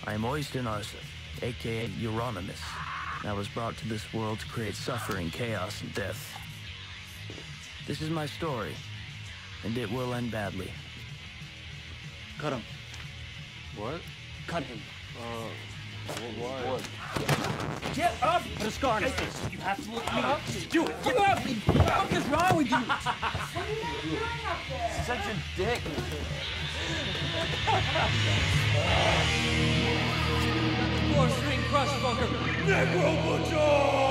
I am Oyston Arsa, aka Euronymous, and I was brought to this world to create suffering, chaos, and death. This is my story, and it will end badly. Cut him. What? Cut him. Why? What? Get up! Put a scar on his face. You have to look me up. Do it. Get up! What the fuck is wrong with you? What are you doing up there? Such a dick. Four-string crush fucker. Necro Butcher!